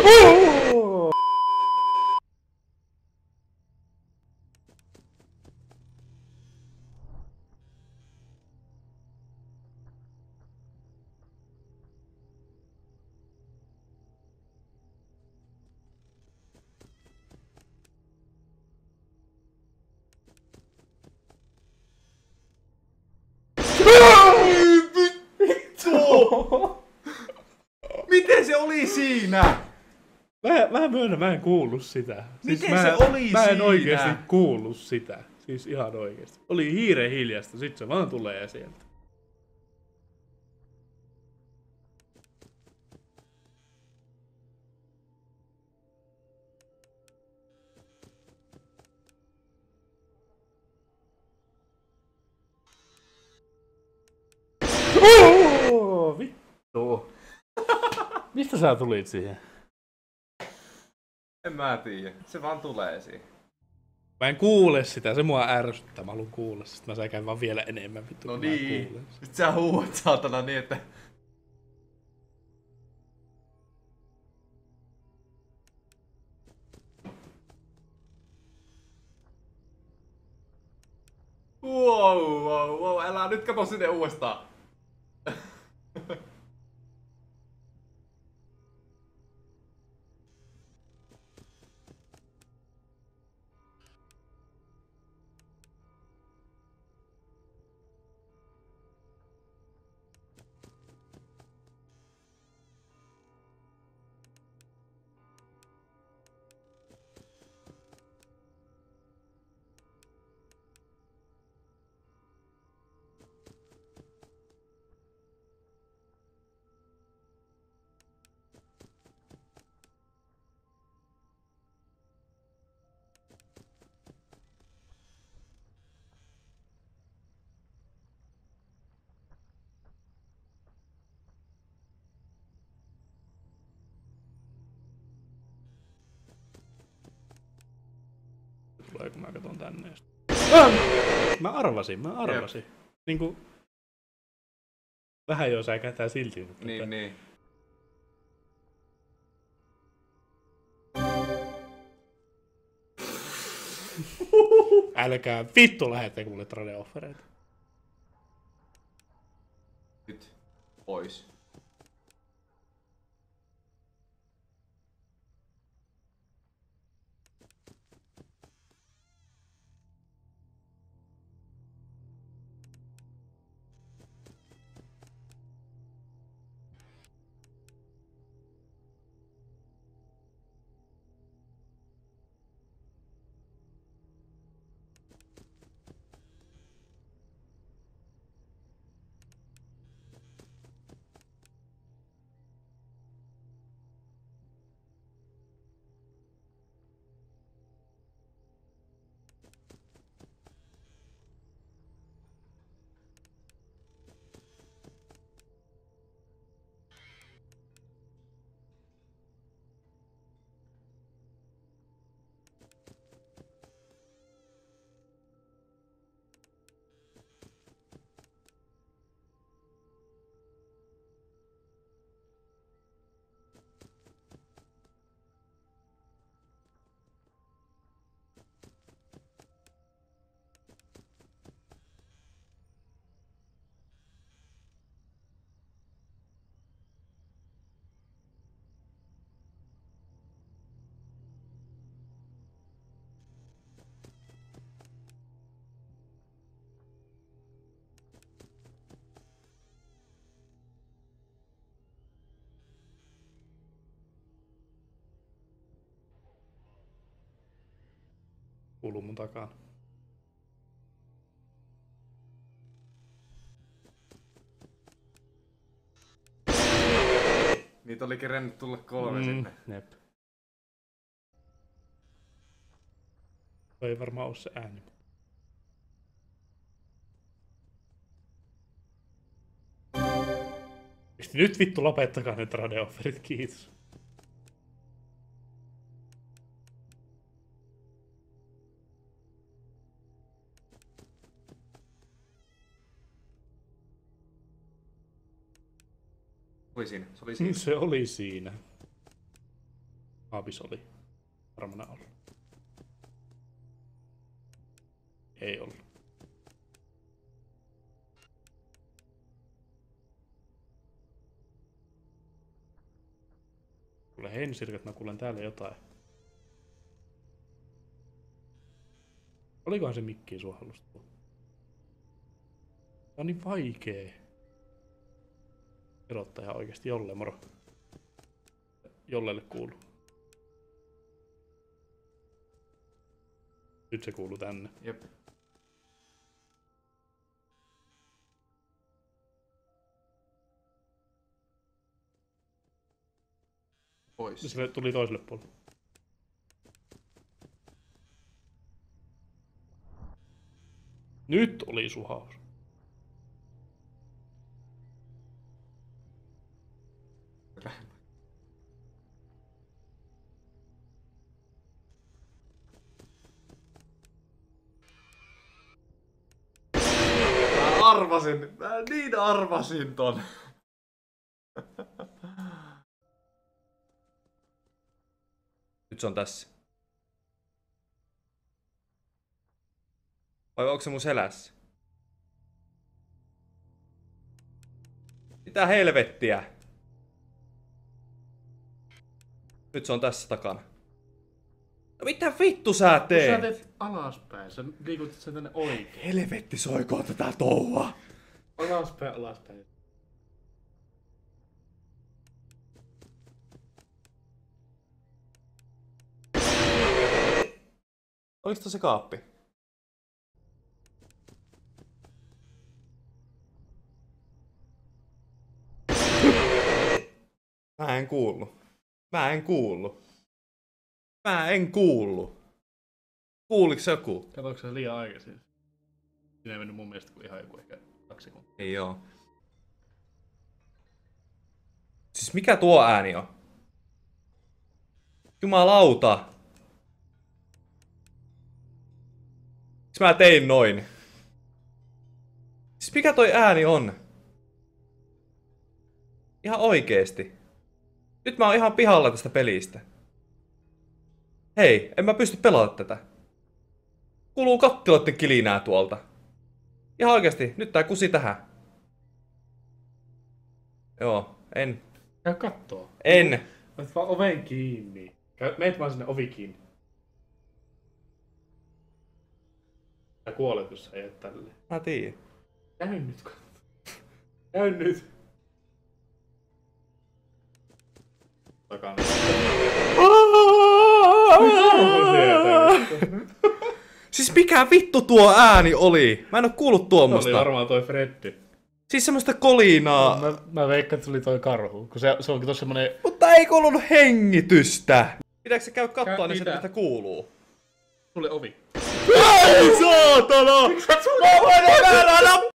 Miten se oli siinä? Mä myönnän, mä en kuullut sitä. Miten siis se oli mä en siinä? oikeesti kuullut sitä. Siis ihan oikeesti. Oli hiiren hiljasta, sit se vaan tulee sieltä. Vittu. Mistä sä tulit siihen? En mä tiedä. Se vaan tulee siihen. Mä en kuule sitä, se mua ärsyttää. Mä haluun kuulla, sit mä käyn vaan vielä enemmän vittu. No niin. Sit sä huuat saatana niin, että... Wow, älä nyt kato sinne uudestaan. Tulee kun mä katon tänne. Mä arvasin. Jep. Niinku... Vähän jo säikähtää silti. Mutta niin. Älkää vittu lähette kuule trade-offereita. Nyt. Pois. Kuuluu mun takana. Niitä oli kerennyt tulla 3 sinne. Jep. Toi ei varmaan oo se ääni. Nyt vittu lopettakaa ne trade-offerit, kiitos. Se oli siinä. Se oli siinä. Aabis oli varmana ollut. Ei ollut. Kuule heinäsirkat, mä kuulen täällä jotain. Olikohan se mikkiin sua halusta? Tää on niin vaikee. Erottaa ihan oikeesti. Jolle, moro. Jollelle kuuluu. Nyt se kuuluu tänne. Jep. Pois. Se tuli toiselle puolelle. Nyt oli suhaus. Mä niin arvasin ton. Nyt se on tässä. Vai onko se mun selässä? Mitä helvettiä? Nyt se on tässä takana. No mitä vittu sä teet? Sä teet alaspäin, sä liikutit sen tänne oikein. Helvetti soikoon tätä touhua. Alaspäin, alaspäin. Oliko se kaappi? Mä en kuullu. Kuuliks joku? Katoiko se liian aikaisin? Siinä ei mennyt mun mielestä kuin ihan joku ehkä 2 sekuntia. Ei oo. Siis mikä tuo ääni on? Jumalauta. Siis mä tein noin. Siis mikä toi ääni on? Ihan oikeesti. Nyt mä oon ihan pihalla tästä pelistä. Hei, en mä pysty pelaamaan tätä. Kuuluu kattiloiden kilinää tuolta. Ihan oikeesti, nyt tää kusi tähän. Joo, en. Käy kattoo. En. Olet vaan oven kiinni. Meet vaan sinne ovi kiinni. Sä kuolet, jos sä jäät tälleen. Mä tiedän. Käy nyt. Käy nyt. Takana. Siis mikä vittu tuo ääni oli? Mä en oo kuullut Se tuommoista. oli varmaan toi Freddy. Siis semmoista kolinaa. Mä veikkaan, että se oli toi karhu. Kun se onkin tossa semmonen... Mutta ei kuulunut hengitystä. Pitääkö se käy kattoa, niin se mitä? mistä kuuluu? Tuli ovi. Ai saatana! Mä voin